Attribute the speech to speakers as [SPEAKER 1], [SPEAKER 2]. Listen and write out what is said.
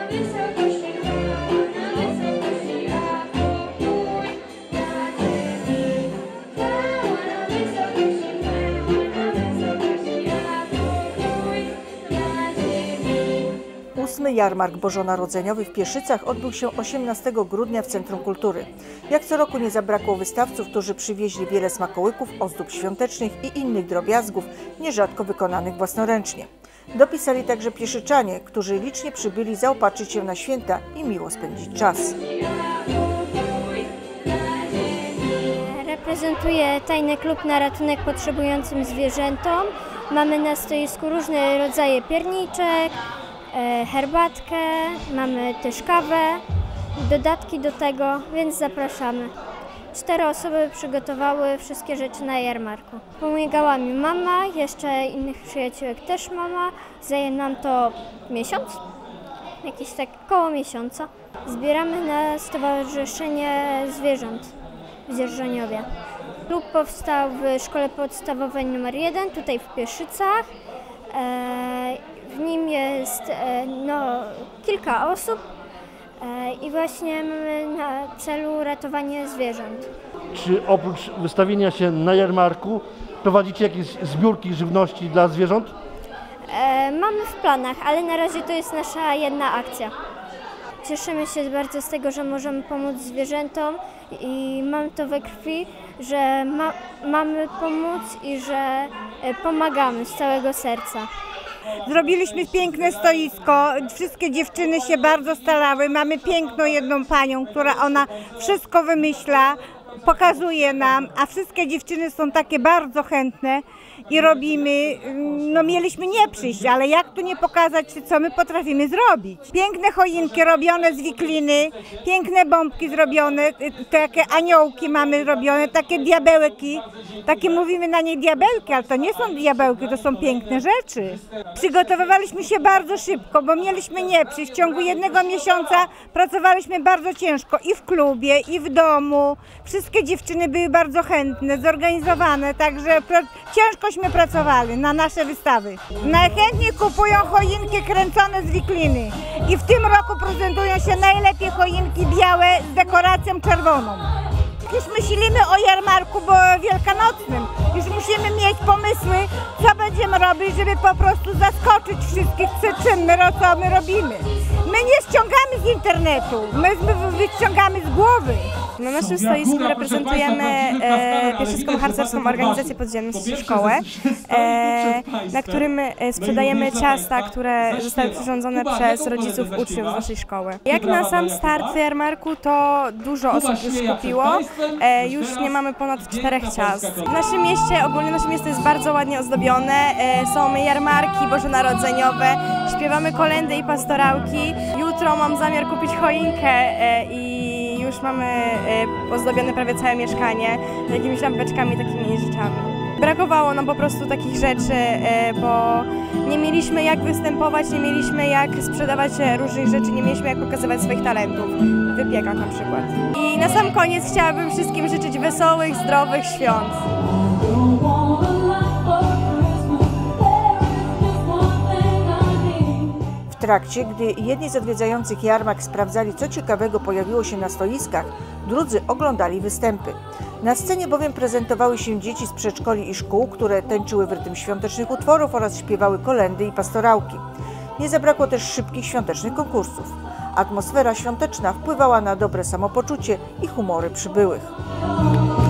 [SPEAKER 1] Ósmy jarmark bożonarodzeniowy w Pieszycach odbył się 18 grudnia w Centrum Kultury. Jak co roku nie zabrakło wystawców, którzy przywieźli wiele smakołyków, ozdób świątecznych i innych drobiazgów, nierzadko wykonanych własnoręcznie. Dopisali także pieszyczanie, którzy licznie przybyli zaopatrzyć się na święta i miło spędzić czas.
[SPEAKER 2] Reprezentuję Tajny Klub na ratunek potrzebującym zwierzętom. Mamy na stoisku różne rodzaje pierniczek, herbatkę, mamy też kawę, dodatki do tego, więc zapraszamy. 4 osoby przygotowały wszystkie rzeczy na jarmarku. Pomagała mi mama, jeszcze innych przyjaciółek też mama. Zajęło nam to miesiąc, jakieś tak koło miesiąca. Zbieramy na Stowarzyszenie Zwierząt w Dzierżoniowie. Klub powstał w Szkole Podstawowej nr 1, tutaj w Pieszycach. W nim jest kilka osób i właśnie mamy na celu ratowanie zwierząt.
[SPEAKER 3] Czy oprócz wystawienia się na jarmarku prowadzicie jakieś zbiórki żywności dla zwierząt?
[SPEAKER 2] Mamy w planach, ale na razie to jest nasza jedna akcja. Cieszymy się bardzo z tego, że możemy pomóc zwierzętom i mam to we krwi, że mamy pomóc i że pomagamy z całego serca.
[SPEAKER 4] Zrobiliśmy piękne stoisko, wszystkie dziewczyny się bardzo starały, mamy piękną jedną panią, która ona wszystko wymyśla, pokazuje nam, a wszystkie dziewczyny są takie bardzo chętne i robimy, mieliśmy nie przyjść, ale jak tu nie pokazać, co my potrafimy zrobić. Piękne choinki robione z wikliny, piękne bombki zrobione, takie aniołki mamy robione, takie diabełki, takie mówimy na nie diabełki, ale to nie są diabełki, to są piękne rzeczy. Przygotowywaliśmy się bardzo szybko, bo mieliśmy nie przyjść. W ciągu 1 miesiąca pracowaliśmy bardzo ciężko i w klubie, i w domu. Wszystkie dziewczyny były bardzo chętne, zorganizowane, także ciężkośmy pracowali na nasze wystawy. Najchętniej kupują choinki kręcone z wikliny i w tym roku prezentują się najlepiej choinki białe z dekoracją czerwoną. Już myślimy o jarmarku wielkanocnym, już musimy mieć pomysły, co będziemy robić, żeby po prostu zaskoczyć wszystkich, co my robimy. My nie ściągamy z internetu, my wyciągamy z głowy.
[SPEAKER 5] Na naszym stoisku reprezentujemy Pieszycką Harcerską Organizację Podziemną Szkołę, na którym sprzedajemy ciasta, które zostały przyrządzone przez rodziców uczniów z naszej szkoły. Jak na sam start jarmarku, to dużo osób już kupiło, już nie mamy ponad 4 ciast. W naszym mieście, ogólnie nasze miasto jest bardzo ładnie ozdobione, są jarmarki bożonarodzeniowe, śpiewamy kolędy i pastorałki. Jutro mam zamiar kupić choinkę i już mamy ozdobione prawie całe mieszkanie jakimiś lampeczkami, takimi rzeczami. Brakowało nam po prostu takich rzeczy, bo nie mieliśmy jak występować, nie mieliśmy jak sprzedawać różnych rzeczy, nie mieliśmy jak pokazywać swoich talentów w wypiekach na przykład. I na sam koniec chciałabym wszystkim życzyć wesołych, zdrowych świąt.
[SPEAKER 1] W trakcie, gdy jedni z odwiedzających jarmark sprawdzali, co ciekawego pojawiło się na stoiskach, drudzy oglądali występy. Na scenie bowiem prezentowały się dzieci z przedszkoli i szkół, które tańczyły w rytm świątecznych utworów oraz śpiewały kolędy i pastorałki. Nie zabrakło też szybkich świątecznych konkursów. Atmosfera świąteczna wpływała na dobre samopoczucie i humory przybyłych.